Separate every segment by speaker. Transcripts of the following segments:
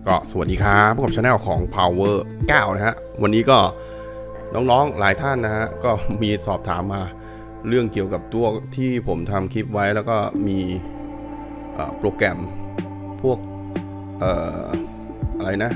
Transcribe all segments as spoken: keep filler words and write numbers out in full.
Speaker 1: ก็สวัสดีครับพบกับช anel ของ Power เก้านะฮะวันนี้ก็น้องๆหลายท่านนะฮะก็มีสอบถามมาเรื่องเกี่ยวกับตัวที่ผมทำคลิปไว้แล้วก็มีโปรแกรมพวกเอ่ออะไรนะ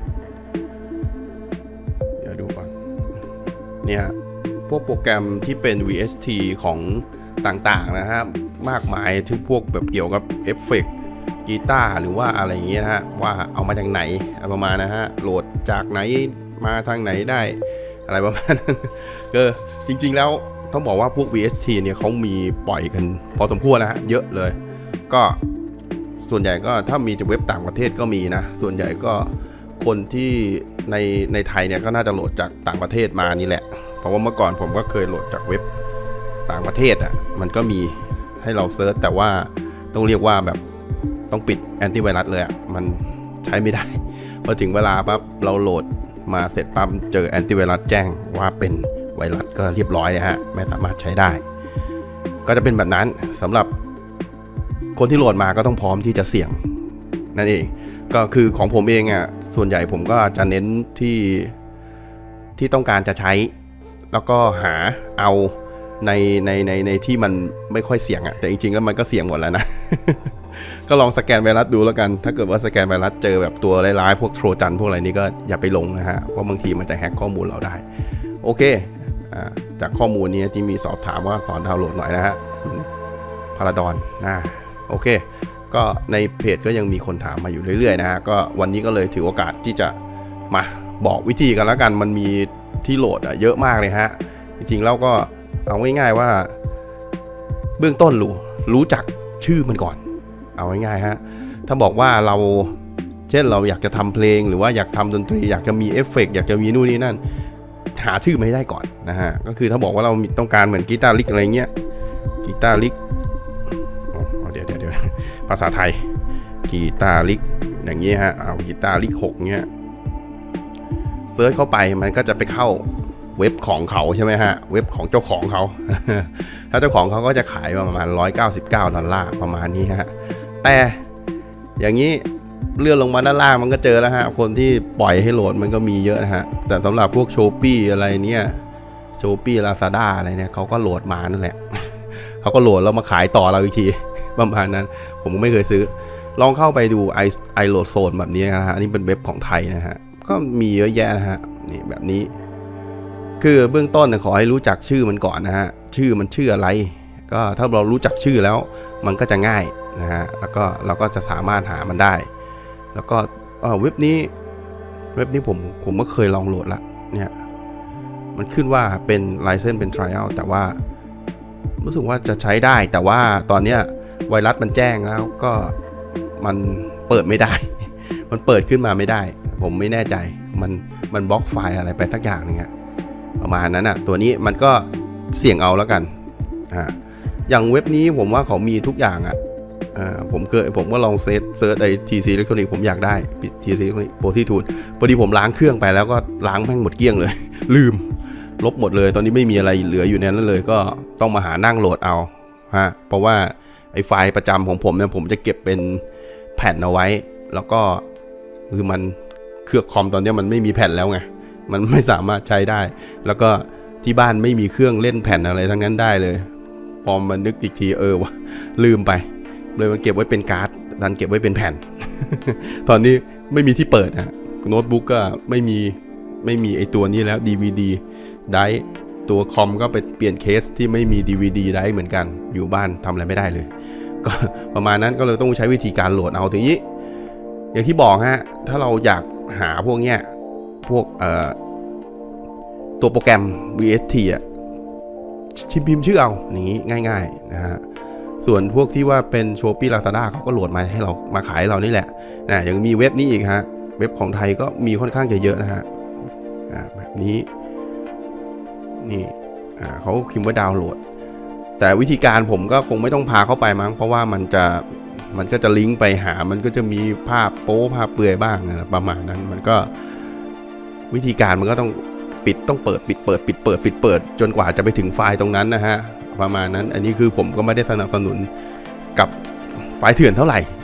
Speaker 1: เดี๋ยวดูก่อนเนี่ยพวกโปรแกรมที่เป็น วี เอส ที ของต่างๆนะฮะมากมายที่พวกแบบเกี่ยวกับเอฟเฟกต์กีตาร์หรือว่าอะไรอย่างเงี้ยนะฮะว่าเอามาจากไหนประมาณนะฮะโหลดจากไหนมาทางไหนได้อะไรประมาณนั้นก็จริงๆแล้วต้องบอกว่าพวก วี เอส ที เนี่ยเขามีปล่อยกันพอสมควรนะฮะเยอะเลยก็ส่วนใหญ่ก็ถ้ามีจากเว็บต่างประเทศก็มีนะส่วนใหญ่ก็คนที่ในในไทยเนี่ยก็น่าจะโหลดจากต่างประเทศมานี่แหละเพราะว่าเมื่อก่อนผมก็เคยโหลดจากเว็บต่างประเทศอ่ะมันก็มีให้เราเซิร์ชแต่ว่าต้องเรียกว่าแบบต้องปิดแอนตี้ไวรัสเลยอ่ะมันใช้ไม่ได้พอถึงเวลาปั๊บเราโหลดมาเสร็จปั๊บเจอแอนตี้ไวรัสแจ้งว่าเป็นไวรัสก็เรียบร้อยเลยฮะไม่สามารถใช้ได้ก็จะเป็นแบบนั้นสำหรับคนที่โหลดมาก็ต้องพร้อมที่จะเสี่ยงนั่นเองก็คือของผมเองอ่ะส่วนใหญ่ผมก็จะเน้นที่ที่ต้องการจะใช้แล้วก็หาเอาในในในในที่มันไม่ค่อยเสี่ยงอ่ะแต่จริงๆแล้วมันก็เสี่ยงหมดแล้วนะ ก็ลองสแกนไวรัสดูแล้วกันถ้าเกิดว่าสแกนไวรัสเจอแบบตัวร้ายๆพวกโทรจันพวกอะไรนี้ก็อย่าไปลงนะฮะเพราะบางทีมันจะแฮ็กข้อมูลเราได้โอเคอ่าจากข้อมูลนี้ที่มีสอบถามว่าสอนดาวน์โหลดหน่อยนะฮะพาราดอนนะโอเคก็ในเพจก็ยังมีคนถามมาอยู่เรื่อยๆนะฮะก็วันนี้ก็เลยถือโอกาสที่จะมาบอกวิธีกันแล้วกันมันมีที่โหลดอ่ะเยอะมากเลยฮะจริงๆแล้วก็เอาง่ายๆว่าเบื้องต้นรู้รู้จักชื่อมันก่อนเอาง่ายๆฮะถ้าบอกว่าเราเช่นเราอยากจะทำเพลงหรือว่าอยากทำดนตรีอยากจะมีเอฟเฟกต์อยากจะมีนู่นนี่นั่นหาชื่อไม่ได้ก่อนนะฮะก็คือถ้าบอกว่าเราต้องการเหมือนกีตาร์ลิกอะไรเงี้ยกีตาร์ลิกเดี๋ยวเดี๋ยวเดี๋ยวภาษาไทยกีตาร์ลิกอย่างเงี้ยฮะเอากีตาร์ลิกหกเงี้ยเซิร์ชเข้าไปมันก็จะไปเข้าเว็บของเขาใช่ไหมฮะเว็บของเจ้าของเขา ถ้าเจ้าของเขาก็จะขายประมาณหนึ่งร้อยเก้าสิบเก้าดอลลาร์ประมาณนี้ฮะแต่อย่างนี้เลื่อนลงมาด้านล่างมันก็เจอแล้วฮะคนที่ปล่อยให้โหลดมันก็มีเยอะนะฮะแต่สำหรับพวกโชปี้อะไรเนี่ยโชปี้ลาซาด้าอะไรเนี่ยเขาก็โหลดมานั่นแหละ เขาก็โหลดแล้วมาขายต่อเราอีกทีประมาณนั้นผมไม่เคยซื้อลองเข้าไปดูไอไอโหลดโซนแบบนี้นะฮะนี่เป็นเว็บของไทยนะฮะก็มีเยอะแยะนะฮะนี่แบบนี้คือเบื้องต้นขอให้รู้จักชื่อมันก่อนนะฮะชื่อมันชื่ออะไรก็ถ้าเรารู้จักชื่อแล้วมันก็จะง่ายนะฮะแล้วก็เราก็จะสามารถหามันได้แล้วก็เว็บนี้เว็บนี้ผมผมก็เคยลองโหลดละเนี่ยมันขึ้นว่าเป็นไลเซนส์เป็น trial แต่ว่ารู้สึกว่าจะใช้ได้แต่ว่าตอนเนี้ยไวรัสมันแจ้งแล้วก็มันเปิดไม่ได้ มันเปิดขึ้นมาไม่ได้ผมไม่แน่ใจมันมันบล็อกไฟล์อะไรไปสักอย่างนึงอะประมาณนั้นอ่ะตัวนี้มันก็เสี่ยงเอาแล้วกันอ่าอย่างเว็บนี้ผมว่าเขามีทุกอย่างอ่ะอ่าผมเคยผมก็ลองเซิร์ชเซิร์ชไอทีซีอิเล็กทรอนิกส์ผมอยากได้ทีซีโปรที่ทูนพอดีผมล้างเครื่องไปแล้วก็ล้างแม่งหมดเกลี้ยงเลย ลืมลบหมดเลยตอนนี้ไม่มีอะไรเหลืออยู่ในนั้นเลยก็ต้องมาหานั่งโหลดเอาฮะเพราะว่าไอไฟล์ประจำของผมเนี่ยผมจะเก็บเป็นแผ่นเอาไว้แล้วก็คือมันเครื่องคอมตอนนี้มันไม่มีแผ่นแล้วไงมันไม่สามารถใช้ได้แล้วก็ที่บ้านไม่มีเครื่องเล่นแผ่นอะไรทั้งนั้นได้เลยพอมานึกอีกทีเออวะลืมไปเลยมันเก็บไว้เป็นการ์ดดันเก็บไว้เป็นแผ่น ตอนนี้ไม่มีที่เปิดฮะโน้ตบุ๊กก็ไม่มีไม่มีไอตัวนี้แล้ว ดี วี ดี ไดรฟ์ตัวคอมก็ไปเปลี่ยนเคสที่ไม่มี ดี วี ดี ไดรฟ์เหมือนกันอยู่บ้านทำอะไรไม่ได้เลยก็ประมาณนั้นก็เลยต้องใช้วิธีการโหลดเอาทีนี้อย่างที่บอกฮะถ้าเราอยากหาพวกเนี้ยพวกเอ่อตัวโปรแกรม วี เอส ที อ่ะชิมพิมพ์ชื่อเอานี้ง่ายๆนะฮะส่วนพวกที่ว่าเป็น Shopee Lazada เขาก็โหลดมาให้เรามาขายเรานี่แหละนะยังมีเว็บนี้อีกฮะเว็บของไทยก็มีค่อนข้างจะเยอะนะฮะแบบนี้นี่อ่าเขาพิมพ์ว่าดาวน์โหลดแต่วิธีการผมก็คงไม่ต้องพาเข้าไปมั้งเพราะว่ามันจะมันก็จะลิงก์ไปหามันก็จะมีภาพโป๊ภาพเปลือยบ้างนะประมาณนั้นมันก็วิธีการมันก็ต้องปิดต้องเปิดปิดเปิดปิดเปิดปิดเปิดจนกว่าจะไปถึงไฟล์ตรงนั้นนะฮะประมาณนั้นอันนี้คือผมก็ไม่ได้สนับสนุนกับไฟล์เถื่อนเท่าไหร่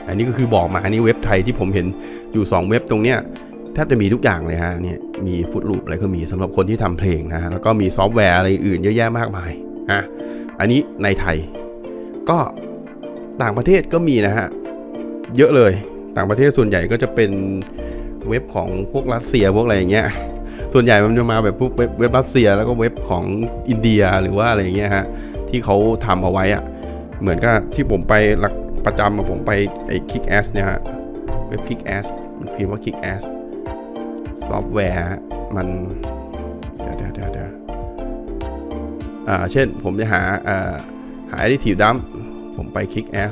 Speaker 1: อันนี้ก็คือบอกมาอันนี้เว็บไทยที่ผมเห็นอยู่สองเว็บตรงเนี้ยแทบจะมีทุกอย่างเลยฮะเนี่ยมีฟุตลูปอะไรก็มีสำหรับคนที่ทำเพลงนะฮะแล้วก็มีซอฟต์แวร์อะไรอื่นเยอะแยะมากมายอ่ะอันนี้ในไทยก็ต่างประเทศก็มีนะฮะเยอะเลยต่างประเทศส่วนใหญ่ก็จะเป็นเว็บของพวกรัสเซียพวกอะไรอย่างเงี้ยส่วนใหญ่มันจะมาแบบพวกเว็บรัสเซียแล้วก็เว็บของอินเดียหรือว่าอะไรอย่างเงี้ยฮะที่เขาทำเอาไว้อะเหมือนกับที่ผมไปหลักประจำผมไปไอ้ Kick-Ass เนี่ยฮะเว็บ Kick-Ass มันพิมพ์ว่า Kick-Ass ซอฟต์แวร์มันเดี๋ยวเดี๋ยวเดี๋ยวอ่าเช่นผมจะหาอ่าหา Additive Dump ผมไป Kick-Ass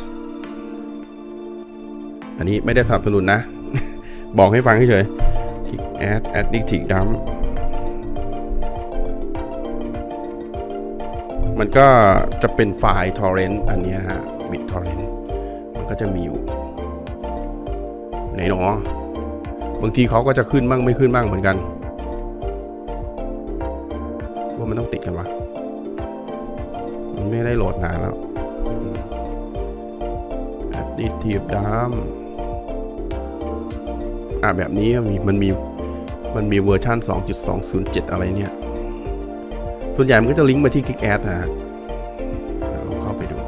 Speaker 1: อันนี้ไม่ได้สนับสนุนนะ บอกให้ฟังเฉยๆ Kick-Ass Additive Dump มันก็จะเป็นไฟล์ torrent อันนี้นะฮะ BitTorrent มันก็จะมีอยู่ไหนหนอบางทีเขาก็จะขึ้นบ้างไม่ขึ้นบ้างเหมือนกันว่ามันต้องติดกันวะมันไม่ได้โหลดนานแล้ว Additive Dump อ่ะแบบนี้มีมันมีมันมีเวอร์ชัน สองจุดสองศูนย์เจ็ด อะไรเนี่ยส่วนใหญ่มันก็จะลิงก์มาที่ Kick-Ass นะฮะลองเข้าไปดู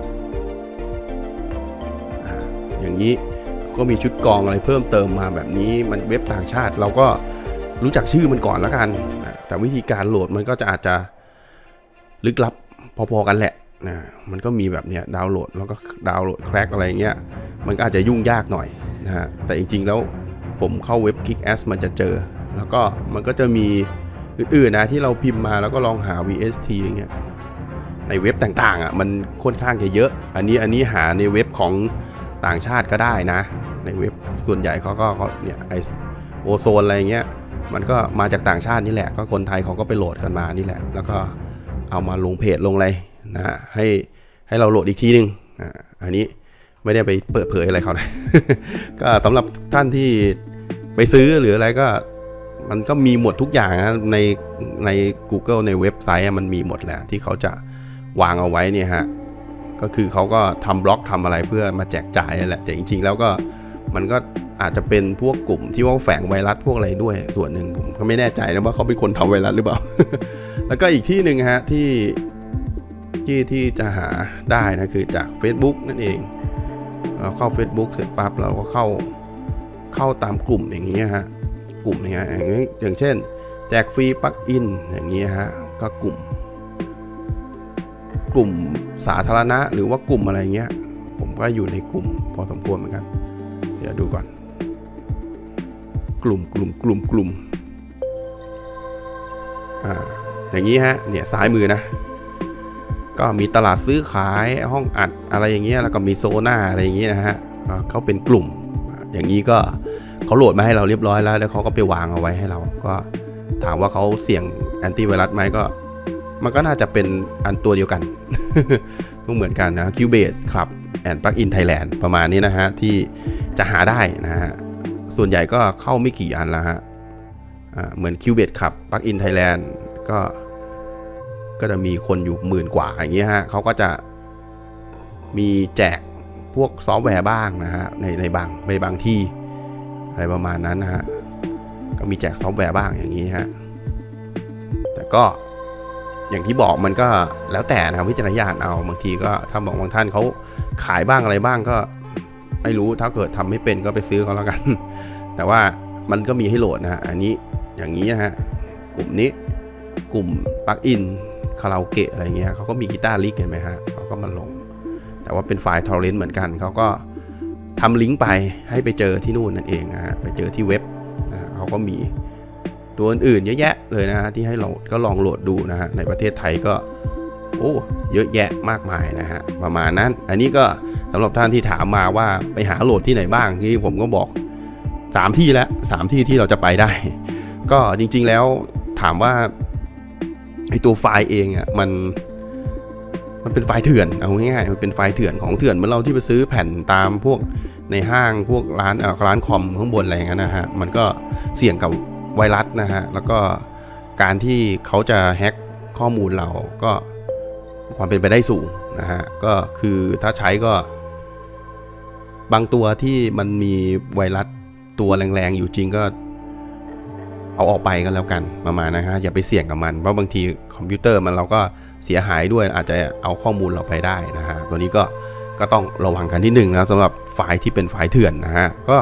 Speaker 1: อ่าอย่างนี้ก็มีชุดกรองอะไรเพิ่มเติมมาแบบนี้มันเว็บต่างชาติเราก็รู้จักชื่อมันก่อนแล้วกันแต่วิธีการโหลดมันก็จะอาจจะลึกลับพอๆกันแหละนะมันก็มีแบบเนี้ยดาวน์โหลดแล้วก็ดาวน์โหลดแคร็กอะไรเงี้ยมันก็อาจจะยุ่งยากหน่อยนะฮะแต่จริงๆแล้วผมเข้าเว็บ Kick-Ass มันจะเจอแล้วก็มันก็จะมีอื่นๆนะที่เราพิมพ์มาแล้วก็ลองหา วี เอส ที อย่างเงี้ยในเว็บต่างๆอ่ะมันค่อนข้างจะเยอะอันนี้อันนี้หาในเว็บของต่างชาติก็ได้นะในเว็บส่วนใหญ่เขาก็เขาเนี่ยไอโอโซนอะไรเงี้ยมันก็มาจากต่างชาตินี่แหละก็คนไทยเขาก็ไปโหลดกันมานี่แหละแล้วก็เอามาลงเพจลงอะไรนะฮะให้ให้เราโหลดอีกทีนึงอ่าอันนี้ไม่ได้ไปเปิดเผยอะไรเขานะ ก็สำหรับท่านที่ไปซื้อหรืออะไรก็มันก็มีหมดทุกอย่างนะในใน Google ในเว็บไซต์มันมีหมดแหละที่เขาจะวางเอาไว้เนี่ยฮะก็คือเขาก็ทำบล็อกทำอะไรเพื่อมาแจกจ่ายนั่นแหละแต่จริงๆแล้วก็มันก็อาจจะเป็นพวกกลุ่มที่ว่าแฝงไวรัสพวกอะไรด้วยส่วนหนึ่งผมก็ไม่แน่ใจนะว่าเขาเป็นคนทำไวรัสหรือเปล่า แล้วก็อีกที่หนึ่งฮะที่ที่ที่จะหาได้นะคือจาก Facebook นั่นเองเราเข้า Facebook เสร็จปั๊บเราก็เข้าเข้าตามกลุ่มอย่างนี้ฮะกลุ่มเนี่ยอย่างเช่นแจกฟรีปลั๊กอินอย่างนี้ฮะก็กลุ่มกลุ่มสาธารณะหรือว่ากลุ่มอะไรเงี้ยผมก็อยู่ในกลุ่มพอสมควรเหมือนกันเดี๋ยวดูก่อนกลุ่มกลุ่มกลุ่มกลุ่มอ่าอย่างนี้ฮะเนี่ยซ้ายมือนะก็มีตลาดซื้อขายห้องอัดอะไรอย่างเงี้ยแล้วก็มีโซน่าอะไรอย่างเงี้ยนะฮะเขาเป็นกลุ่มอย่างนี้ก็เขาโหลดมาให้เราเรียบร้อยแล้วแล้วเขาก็ไปวางเอาไว้ให้เราก็ถามว่าเขาเสี่ยงแอนตี้ไวรัสไหมก็มันก็น่าจะเป็นอันตัวเดียวกัน ก็เหมือนกันนะ Cubase Club and Plugin Thailand ประมาณนี้นะฮะที่จะหาได้นะฮะส่วนใหญ่ก็เข้าไม่กี่อันแล้วฮะเหมือน Cubase Club Plugin Thailand ก็ก็จะมีคนอยู่หมื่นกว่าอย่างเงี้ยฮะเขาก็จะมีแจกพวกซอฟต์แวร์บ้างนะฮะในในบางในบางที่อะไรประมาณนั้นนะฮะก็มีแจกซอฟต์แวร์บ้างอย่างนี้ฮะแต่ก็อย่างที่บอกมันก็แล้วแต่นะวิจารณญาณเอาบางทีก็ถ้าบอกบางท่านเขาขายบ้างอะไรบ้างก็ไม่รู้ถ้าเกิดทำไม่เป็นก็ไปซื้อเขาแล้วกันแต่ว่ามันก็มีให้โหลดนะฮะอันนี้อย่างนี้นะฮะกลุ่มนี้กลุ่มปลั๊กอินคาราโอเกะอะไรเงี้ยเขาก็มีกีตาร์ลิกเห็นไหมฮะเขาก็มาลงแต่ว่าเป็นไฟล์ torrent เหมือนกันเขาก็ทำลิงก์ไปให้ไปเจอที่นู่นนั่นเองนะฮะไปเจอที่เว็บนะเขาก็มีตัวอื่นเยอะแยะเลยนะฮะที่ให้เราก็ลองโหลดดูนะฮะในประเทศไทยก็โอ้เยอะแยะมากมายนะฮะประมาณนั้นอันนี้ก็สำหรับท่านที่ถามมาว่าไปหาโหลดที่ไหนบ้างที่ผมก็บอกสามที่แล้วสามที่ที่เราจะไปได้ก็จริงๆแล้วถามว่าไอตัวไฟล์เองอ่ะมันมันเป็นไฟล์เถื่อนเอาง่ายๆมันเป็นไฟล์เถื่อนของเถื่อนเหมือนเราที่ไปซื้อแผ่นตามพวกในห้างพวกร้านเอ่อร้านคอมข้างบนอะไรอย่างเงี้ยนะฮะมันก็เสี่ยงกับไวรัสนะฮะแล้วก็การที่เขาจะแฮ็กข้อมูลเราก็ความเป็นไปได้สูงนะฮะก็คือถ้าใช้ก็บางตัวที่มันมีไวรัสตัวแรงๆอยู่จริงก็เอาออกไปก็แล้วกันประมาณนะฮะอย่าไปเสี่ยงกับมันเพราะบางทีคอมพิวเตอร์มันเราก็เสียหายด้วยอาจจะเอาข้อมูลเราไปได้นะฮะตัวนี้ก็ก็ต้องระวังกันที่หนึ่งนะสำหรับไฟล์ที่เป็นไฟล์เถื่อนนะฮะก็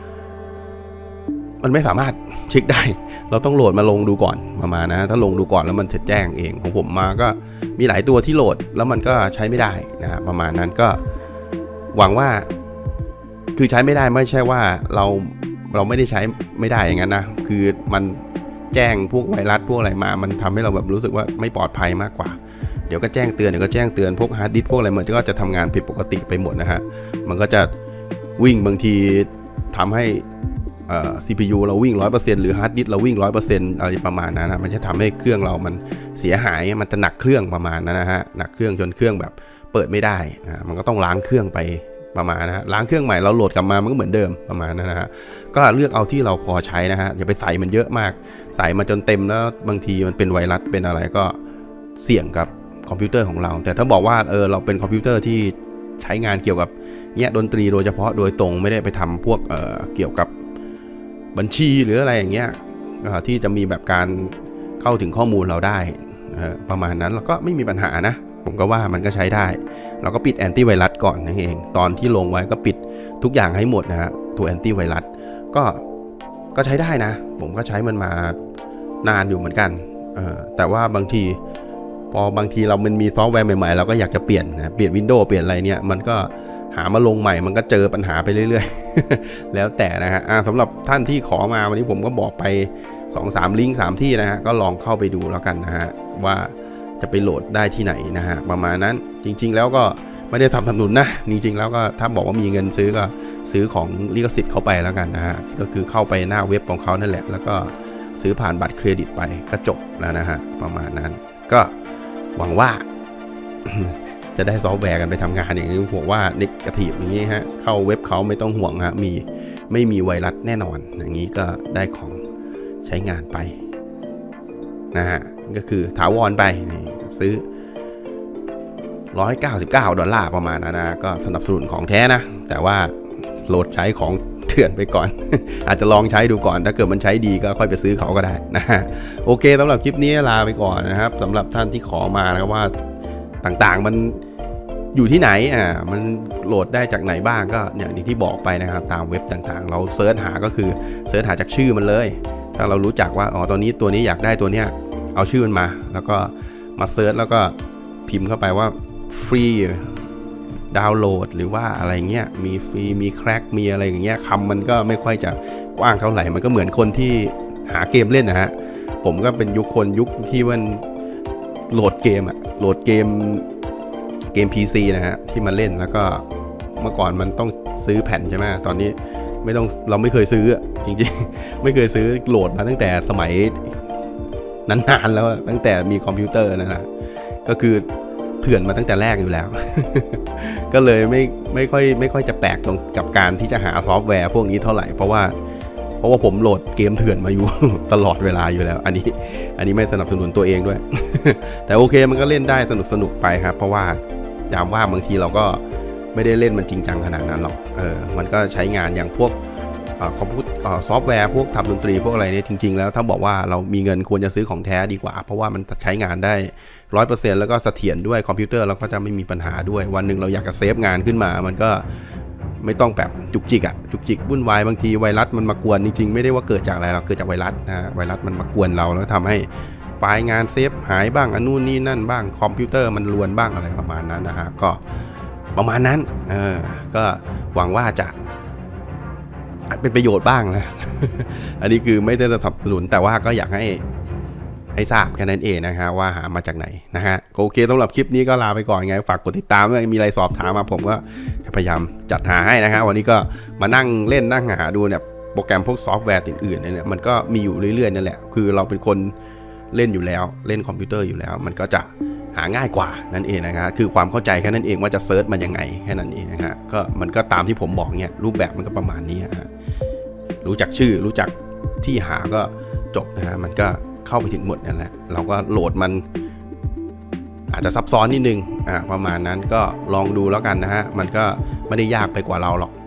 Speaker 1: มันไม่สามารถเช็คได้เราต้องโหลดมาลงดูก่อนประมาณนะถ้าลงดูก่อนแล้วมันจะแจ้งเองของผมมาก็มีหลายตัวที่โหลดแล้วมันก็ใช้ไม่ได้นะฮะประมาณนั้นก็หวังว่าคือใช้ไม่ได้ไม่ใช่ว่าเราเราไม่ได้ใช้ไม่ได้อย่างนั้นนะคือมันแจ้งพวกไวรัสพวกอะไรมามันทำให้เราแบบรู้สึกว่าไม่ปลอดภัยมากกว่าเดี๋ยวก็แจ้งเตือนเดี๋ยวก็แจ้งเตือนพวกฮาร์ดดิสก์พวกอะไรมันก็จะทำงานผิดปกติไปหมดนะฮะมันก็จะวิ่งบางทีทำให้เอ่อ ซี พี ยู เราวิ่ง ร้อยเปอร์เซ็นต์ หรือฮาร์ดดิสก์เราวิ่ง ร้อยเปอร์เซ็นต์ อะไรประมาณนั้นนะมันจะทำให้เครื่องเรามันเสียหายมันจะหนักเครื่องประมาณนั้นนะฮะหนักเครื่องจนเครื่องแบบเปิดไม่ได้นะมันก็ต้องล้างเครื่องไปประมาณนะฮะล้างเครื่องใหม่เราโหลดกลับมามันก็เหมือนเดิมประมาณนั้นนะฮะก็เลือกเอาที่เราพอใช้นะฮะอย่าไปใส่มันเยอะมากใส่มาจนเต็มแล้วบางทีมันเป็นไวรัสเป็นอะไรก็เสี่ยงกับคอมพิวเตอร์ของเราแต่ถ้าบอกว่าเออเราเป็นคอมพิวเตอร์ที่ใช้งานเกี่ยวกับเนี้ยดนตรีโดยเฉพาะโดยตรงไม่ได้ไปทำพวกเอ่อเกี่ยวกับบัญชีหรืออะไรอย่างเงี้ยที่จะมีแบบการเข้าถึงข้อมูลเราได้ประมาณนั้นเราก็ไม่มีปัญหานะผมก็ว่ามันก็ใช้ได้เราก็ปิดแอนตี้ไวรัสก่อนนั่นเองตอนที่ลงไว้ก็ปิดทุกอย่างให้หมดนะฮะตัวแอนตี้ไวรัสก็ก็ใช้ได้นะผมก็ใช้มันมานานอยู่เหมือนกันเออแต่ว่าบางทีพอบางทีเรามันมีซอฟต์แวร์ใหม่ๆเราก็อยากจะเปลี่ยนนะเปลี่ยน Windows เปลี่ยนอะไรเนี่ยมันก็หามาลงใหม่มันก็เจอปัญหาไปเรื่อยๆ แล้วแต่นะฮะสำหรับท่านที่ขอมาวันนี้ผมก็บอกไป สองสาม ลิงก์สามที่นะฮะก็ลองเข้าไปดูแล้วกันนะฮะว่าจะไปโหลดได้ที่ไหนนะฮะประมาณนั้นจริงๆแล้วก็ไม่ได้ทำสนับสนุนนะจริงๆแล้วก็ถ้าบอกว่ามีเงินซื้อก็ซื้อของลิขสิทธิ์เขาไปแล้วกันนะฮะก็คือเข้าไปหน้าเว็บของเขานั่นแหละแล้วก็ซื้อผ่านบัตรเครดิตไปก็จบแล้วนะฮะประมาณนั้นก็หวังว่า จะได้ซอฟต์แวร์กันไปทำงานอย่างนี้ผมว่าเนกาทีฟอย่างนี้ฮะเข้าเว็บเขาไม่ต้องห่วงฮะมีไม่มีไวรัสแน่นอนอย่างนี้ก็ได้ของใช้งานไปนะฮะก็คือถาวรไปซื้อหนึ่งร้อยเก้าสิบเก้าดอลลาร์ประมาณนั้นนะก็สนับสนุนของแท้นะแต่ว่าโหลดใช้ของเถื่อนไปก่อน อาจจะลองใช้ดูก่อนถ้าเกิดมันใช้ดีก็ค่อยไปซื้อเขาก็ได้นะฮะโอเคสำหรับคลิปนี้ลาไปก่อนนะครับสำหรับท่านที่ขอมานะครับว่าต่างๆมันอยู่ที่ไหนอ่ามันโหลดได้จากไหนบ้างก็อย่างที่บอกไปนะครับตามเว็บต่างๆเราเซิร์ชหาก็คือเซิร์ชหาจากชื่อมันเลยถ้าเรารู้จักว่าอ๋อตอนนี้ตัวนี้อยากได้ตัวเนี้ยเอาชื่อมันมาแล้วก็มาเซิร์ชแล้วก็พิมพ์เข้าไปว่าฟรีดาวน์โหลดหรือว่าอะไรเงี้ยมีฟรีมีแคร็กมีอะไรอย่างเงี้ยคำมันก็ไม่ค่อยจะกว้างเท่าไหร่มันก็เหมือนคนที่หาเกมเล่นนะฮะผมก็เป็นยุคคนยุคที่มันโหลดเกมอะโหลดเกมเกม พี ซี นะฮะที่มาเล่นแล้วก็เมื่อก่อนมันต้องซื้อแผ่นใช่ไหมตอนนี้ไม่ต้องเราไม่เคยซื้อจริงๆไม่เคยซื้อโหลดมาตั้งแต่สมัยนานๆแล้วตั้งแต่มีคอมพิวเตอร์นะนะก็คือเถื่อนมาตั้งแต่แรกอยู่แล้ว ก็เลยไม่ไม่ค่อยไม่ค่อยจะแปลกตรงกับการที่จะหาซอฟต์แวร์พวกนี้เท่าไหร่เพราะว่าเพราะว่าผมโหลดเกมเถื่อนมาอยู่ ตลอดเวลาอยู่แล้วอันนี้อันนี้ไม่สนับสนุนตัวเองด้วย แต่โอเคมันก็เล่นได้สนุกสนุกไปครับเพราะว่ายามว่างบางทีเราก็ไม่ได้เล่นมันจริงจังขนาดนั้นหรอกเออมันก็ใช้งานอย่างพวกคอมพิวเตอร์ซอฟต์แวร์พวกทำดนตรีพวกอะไรเนี่ยจริงๆแล้วถ้าบอกว่าเรามีเงินควรจะซื้อของแท้ดีกว่าเพราะว่ามันใช้งานได้ ร้อยเปอร์เซ็นต์ แล้วก็เสถียรด้วยคอมพิวเตอร์เราก็จะไม่มีปัญหาด้วยวันหนึ่งเราอยากจะเซฟงานขึ้นมามันก็ไม่ต้องแบบจุกจิกอะจุกจิกวุ่นวายบางทีไวรัสมันมากวนจริงๆไม่ได้ว่าเกิดจากอะไรเราเกิดจากไวรัสนะไวรัสมันมากวนเราแล้วทำให้ไฟล์งานเซฟหายบ้างอันนู่นนี่นั่นบ้างคอมพิวเตอร์มันรวนบ้างอะไรประมาณนั้นนะฮะก็ประมาณนั้นเออก็หวังว่าจะเป็นประโยชน์บ้างนะ อันนี้คือไม่ได้สนับสนุนแต่ว่าก็อยากให้ให้ทราบแค่นั้นเองนะฮะว่าหามาจากไหนนะฮะโอเคสำหรับคลิปนี้ก็ลาไปก่อนไงฝากกดติดตามด้วยมีอะไรสอบถามมาผมก็จะพยายามจัดหาให้นะฮะวันนี้ก็มานั่งเล่นนั่งหาดูเนี่ยโปรแกรมพวกซอฟต์แวร์อื่นๆเนี่ยมันก็มีอยู่เรื่อยๆนั่นแหละคือเราเป็นคนเล่นอยู่แล้วเล่นคอมพิวเตอร์อยู่แล้วมันก็จะหาง่ายกว่านั่นเองนะครับคือความเข้าใจแค่นั้นเองว่าจะเซิร์ชมันยังไงแค่นั้นเองนะฮะก็มันก็ตามที่ผมบอกเนี่ยรูปแบบมันก็ประมาณนี้ฮะรู้จักชื่อรู้จักที่หาก็จบนะฮะมันก็เข้าไปถึงหมดนั่นแหละเราก็โหลดมันอาจจะซับซ้อนนิดนึงอ่าประมาณนั้นก็ลองดูแล้วกันนะฮะมันก็ไม่ได้ยากไปกว่าเราหรอก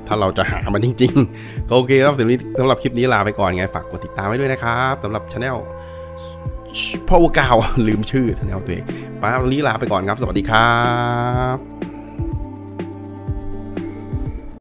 Speaker 1: ถ้าเราจะหามันจริงๆโอเคครับสำหรับสำหรับคลิปนี้ลาไปก่อนไงฝากกดติดตามไว้ด้วยนะครับสำหรับช anel พ่อวัวกาวลืมชื่อช anel ตัวเองไปวันนี้ลาไปก่อนครับสวัสดีครับ